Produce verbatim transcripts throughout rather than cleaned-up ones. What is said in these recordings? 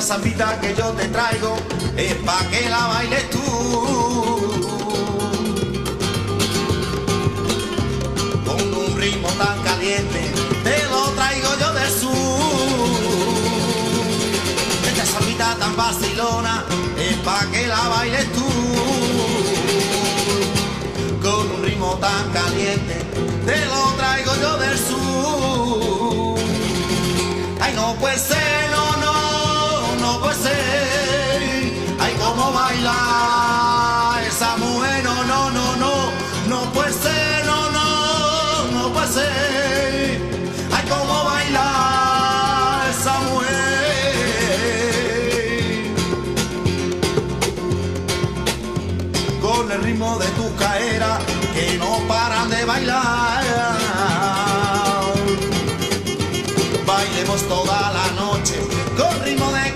zambita que yo te traigo es pa' que la bailes tú. Con un ritmo tan caliente te lo traigo yo del sur. Esta zambita tan vacilona es pa' que la bailes tú. Con un ritmo tan caliente te lo traigo yo del sur. Ay, no puede ser, no, no, no puede ser. Ay, cómo baila esa mujer, no, no, no, no, no puede ser, no, no, no puede ser. Ay, cómo baila esa mujer. Con el ritmo de tus caderas que no paran de bailar. Bailemos toda la noche con ritmo de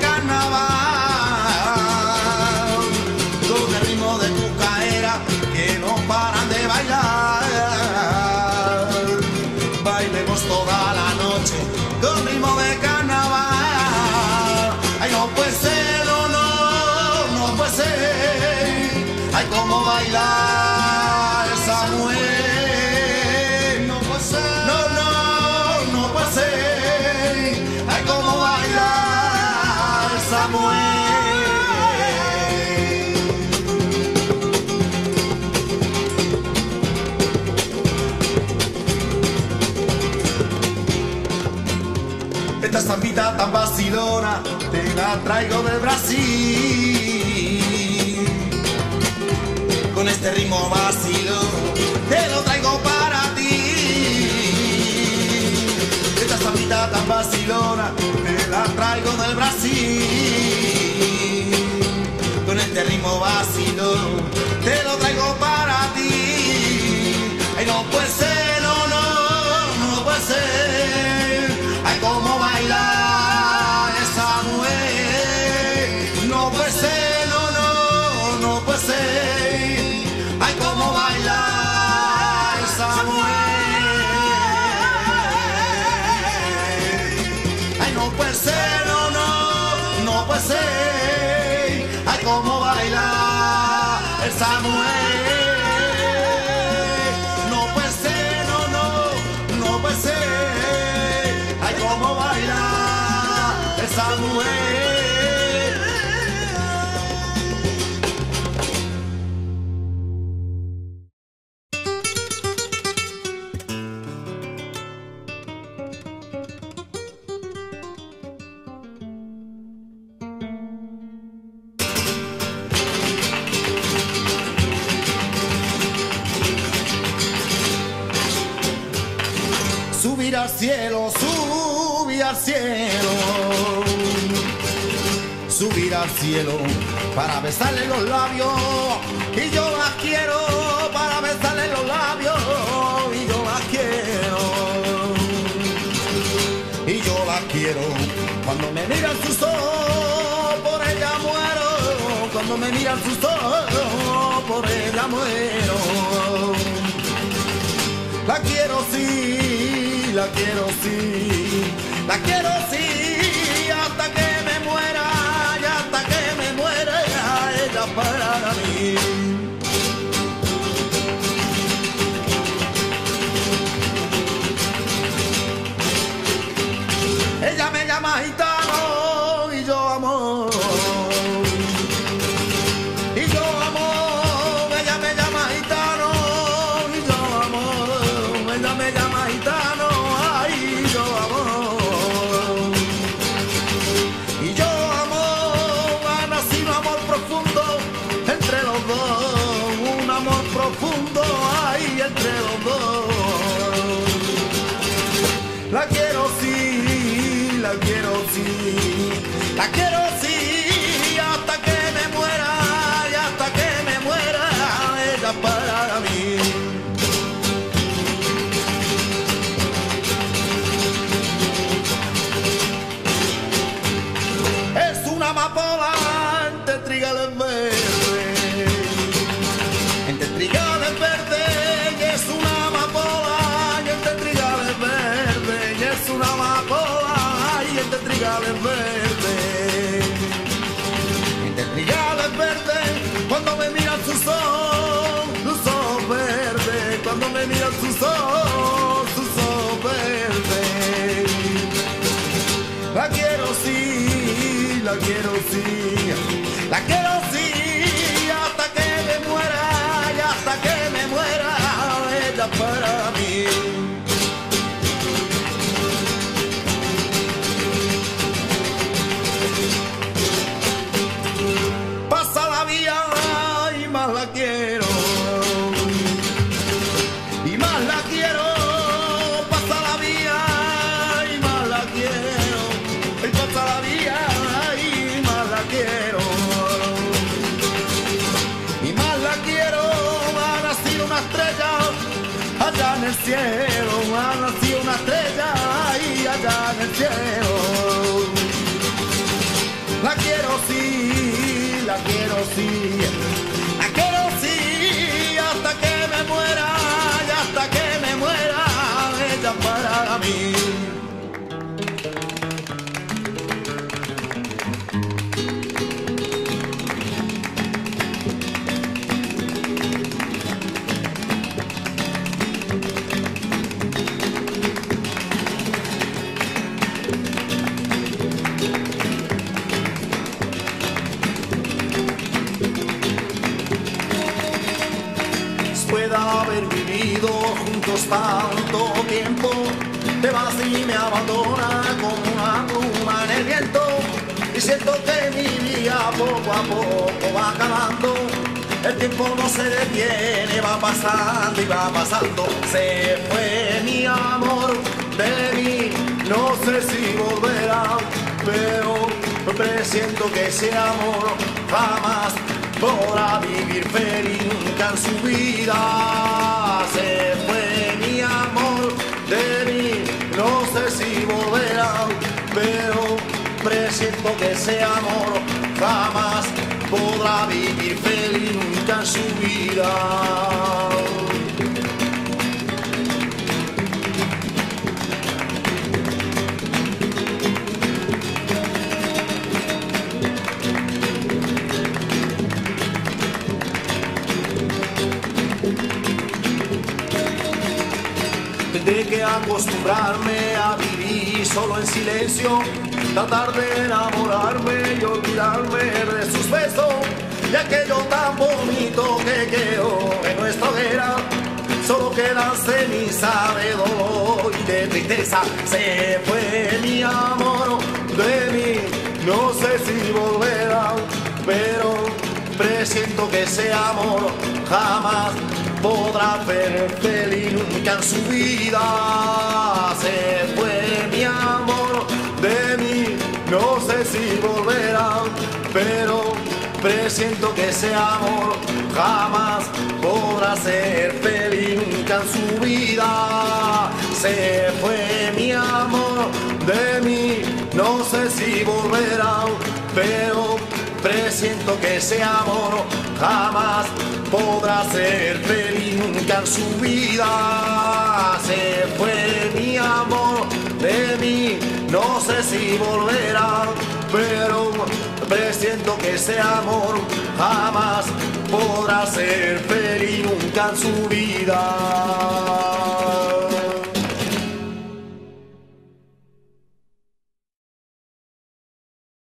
carnaval, con el ritmo de tu caera que no paran de bailar. Bailemos toda la noche con ritmo de carnaval. Ay, no puede ser, no, no, no puede ser. Ay, cómo bailar esa mujer. No puede ser, no, no, no puede ser. Cómo baila esa mujer. Esta zambita tan vacilona te la traigo de Brasil. Con este ritmo vacilón te lo traigo para ti. Esta zambita tan vacilona te la traigo del Brasil. Con este ritmo vacilón te lo traigo para ti. Ay, no puede ser, no, no, no puede ser. Ay, cómo baila esa mujer. No puede ser, no, no, no puede ser. Ay, cómo baila esa mujer. No puede ser, no, no, no puede ser. Ay, cómo baila esa mujer. No puede ser, no, no, no puede ser. Ay, cómo baila esa mujer. Subir al cielo, subir al cielo, subir al cielo para besarle los labios. Y yo las quiero para besarle los labios. Y yo las quiero. Y yo las quiero. Cuando me miran sus ojos, por ella muero. Cuando me miran sus ojos, por ella muero. La quiero sí, la quiero sí, la quiero sí, hasta que me muera, y hasta que me muera, ella para mí. Ella me llama gitano y yo amor. Y yo amo, ella me llama gitano y yo amo. Ella me llama gitano, ay, yo amo. Y yo amo, ha nacido amor profundo entre los dos. Un amor profundo, ay, entre los dos. La quiero sí, la quiero sí, la quiero sí, hasta que me muera, y hasta que me muera, ella para mí. Es una amapola entre trigales verdes, entre trigales verdes, y es una amapola y entre trigales verdes, y es una amapola y entre trigales verdes. quiero y más la quiero, pasa la vía y más la quiero, y pasa la vía y más la quiero, y más la quiero, ha nacido una estrella allá en el cielo, ha nacido una estrella y allá en el cielo. La quiero sí, la quiero sí, la quiero sí, hasta que me muera, y hasta que me muera, ella para mí. Después de haber vivido juntos tanto tiempo, te vas y me abandonas como una pluma en el viento, y siento que mi vida poco a poco va acabando. El tiempo no se detiene, va pasando y va pasando. Se fue mi amor de mí, no sé si volverá, pero presiento que ese amor jamás podrá vivir feliz nunca en su vida. Se fue mi amor de mí, no sé si volverá, pero presiento que ese amor jamás podrá vivir feliz nunca en su vida. Tendré que acostumbrarme a vivir solo en silencio, tratar de enamorarme y olvidarme de sus besos, y aquello tan bonito que quedó en nuestra hoguera. Solo quedan cenizas de dolor y de tristeza. Se fue mi amor de mí, no sé si volverá, pero presiento que ese amor jamás podrá ser feliz nunca en su vida. Se fue mi amor de mí, no sé si volverá, pero presiento que ese amor jamás podrá ser feliz nunca en su vida. Se fue mi amor de mí, no sé si volverá, pero presiento que ese amor jamás podrá ser feliz nunca en su vida. Se fue mi amor de mí, no sé si volverá, pero presiento que ese amor jamás podrá ser feliz nunca en su vida.